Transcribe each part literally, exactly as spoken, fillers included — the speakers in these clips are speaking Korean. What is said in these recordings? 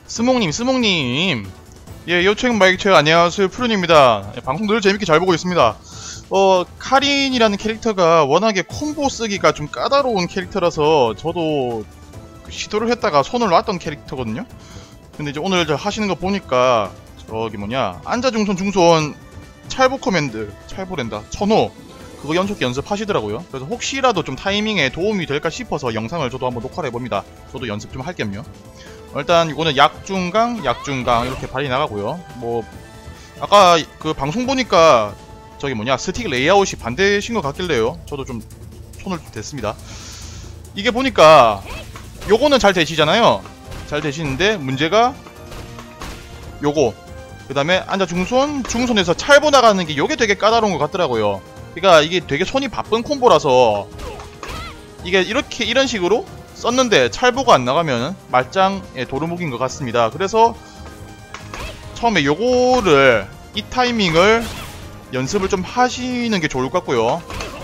스몽님, 스몽님. 예, 요책 마이크 안녕하세요. 푸른입니다. 예, 방송 늘 재밌게 잘 보고 있습니다. 어, 카린이라는 캐릭터가 워낙에 콤보 쓰기가 좀 까다로운 캐릭터라서 저도 시도를 했다가 손을 놨던 캐릭터거든요. 근데 이제 오늘 저 하시는 거 보니까 저기 뭐냐, 안자 중손 중손 찰보 커맨드, 찰보랜다, 천호 그거 연속 연습하시더라고요. 그래서 혹시라도 좀 타이밍에 도움이 될까 싶어서 영상을 저도 한번 녹화를 해봅니다. 저도 연습 좀 할 겸요. 일단 이거는 약중강, 약중강 이렇게 발이 나가고요. 뭐 아까 그 방송 보니까 저기 뭐냐, 스틱 레이아웃이 반대신 것 같길래요. 저도 좀 손을 댔습니다. 이게 보니까 요거는 잘 되시잖아요. 잘 되시는데 문제가 요거, 그 다음에 안자 중손, 중손에서 찰보 나가는 게 요게 되게 까다로운 것 같더라고요. 그러니까 이게 되게 손이 바쁜 콤보라서 이게 이렇게 이런 식으로 썼는데 찰보가 안 나가면 말짱의 도루묵인 것 같습니다. 그래서 처음에 요거를, 이 타이밍을 연습을 좀 하시는 게 좋을 것 같고요.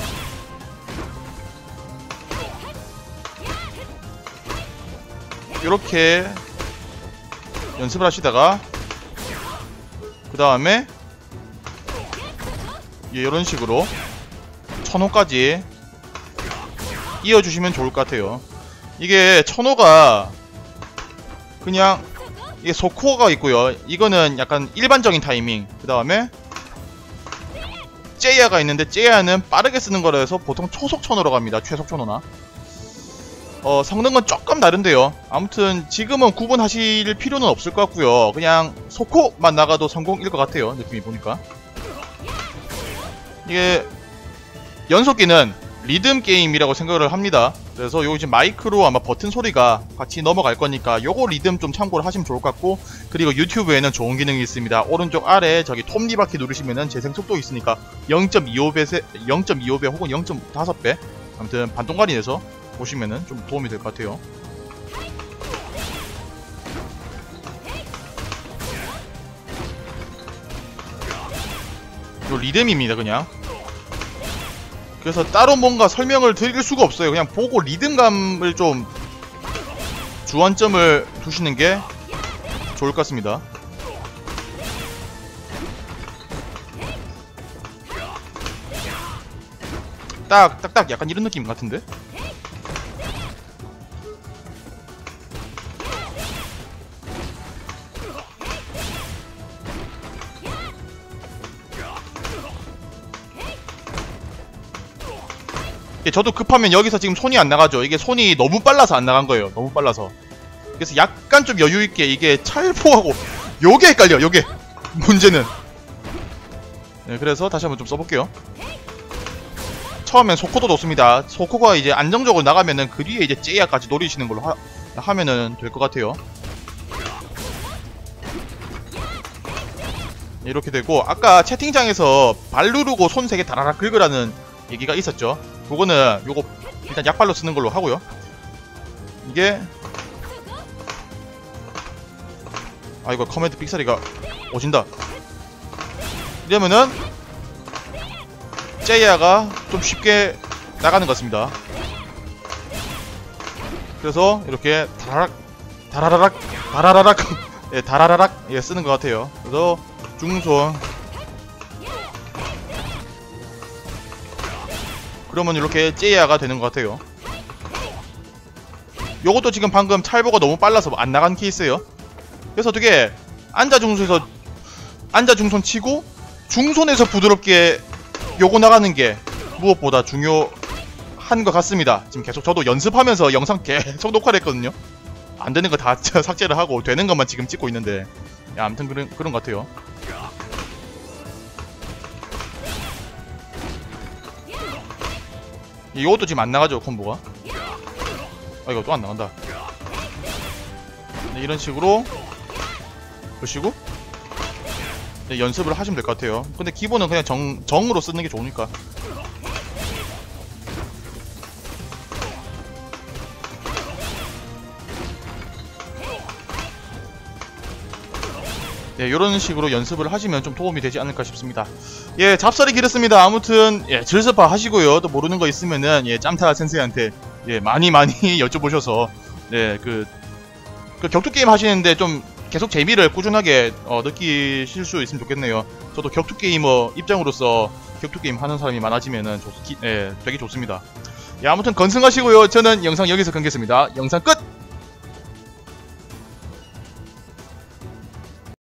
요렇게 연습을 하시다가 그 다음에 이런 식으로 천호까지 이어주시면 좋을 것 같아요. 이게 천호가 그냥 이게 소코어가 있고요. 이거는 약간 일반적인 타이밍. 그 다음에 제이아가 있는데 제이아는 빠르게 쓰는 거라 해서 보통 초속 천호로 갑니다. 최속 천호나. 어, 성능은 조금 다른데요. 아무튼 지금은 구분하실 필요는 없을 것 같고요. 그냥 소코만 나가도 성공일 것 같아요. 느낌이 보니까. 이게 연속기는 리듬 게임이라고 생각을 합니다. 그래서 요거 지금 마이크로 아마 버튼 소리가 같이 넘어갈 거니까 요거 리듬 좀 참고를 하시면 좋을 것 같고, 그리고 유튜브에는 좋은 기능이 있습니다. 오른쪽 아래 저기 톱니 바퀴 누르시면은 재생 속도 있으니까 영 점 이오 배, 영 점 이오 배 혹은 영 점 오 배 아무튼 반동갈이 내서 보시면은 좀 도움이 될 것 같아요. 요 리듬입니다, 그냥. 그래서 따로 뭔가 설명을 드릴 수가 없어요. 그냥 보고 리듬감을 좀 주안점을 두시는 게 좋을 것 같습니다. 딱, 딱, 딱 약간 이런 느낌 같은데? 저도 급하면 여기서 지금 손이 안 나가죠. 이게 손이 너무 빨라서 안 나간 거예요. 너무 빨라서. 그래서 약간 좀 여유있게 이게 찰보하고 요게 헷갈려. 요게 문제는. 네, 그래서 다시 한번 좀 써볼게요. 처음엔 소코도 좋습니다. 소코가 이제 안정적으로 나가면은 그 뒤에 이제 제이아까지 노리시는 걸로 하, 하면은 될 것 같아요. 이렇게 되고, 아까 채팅창에서 발 누르고 손 세 개 다라락 긁으라는 얘기가 있었죠. 그거는 요거 일단 약발로 쓰는 걸로 하고요. 이게 아, 이거 커맨드 삑사리가 오진다. 이러면은 제이아가 좀 쉽게 나가는 것 같습니다. 그래서 이렇게 다라락 다라라락 다라라락 예, 다라라락 예, 쓰는 것 같아요. 그래서 중손, 그러면 이렇게 제이아가 되는 것 같아요. 요것도 지금 방금 찰보가 너무 빨라서 안 나간 케이스예요. 그래서 어떻게 안자 중손에서 안자 중손 치고 중손에서 부드럽게 요거 나가는 게 무엇보다 중요한 것 같습니다. 지금 계속 저도 연습하면서 영상 계속 녹화를 했거든요. 안 되는 거 다 삭제를 하고 되는 것만 지금 찍고 있는데, 야, 아무튼 그런 그런 것 같아요. 이것도 지금 안 나가죠, 콤보가. 아, 이거 또 안 나간다. 네, 이런 식으로 보시고 네, 연습을 하시면 될 것 같아요. 근데 기본은 그냥 정, 정으로 쓰는 게 좋으니까. 예, 요런 식으로 연습을 하시면 좀 도움이 되지 않을까 싶습니다. 예, 잡설이 길었습니다. 아무튼 예, 즐스파 하시고요. 또 모르는 거 있으면은 예, 짬타 센세이한테 예, 많이 많이 여쭤보셔서 예, 그, 그 격투 게임 하시는데 좀 계속 재미를 꾸준하게 어, 느끼실 수 있으면 좋겠네요. 저도 격투 게이머 입장으로서 격투 게임 하는 사람이 많아지면은 좋, 기, 예, 되게 좋습니다. 예, 아무튼 건승하시고요. 저는 영상 여기서 끊겠습니다. 영상 끝!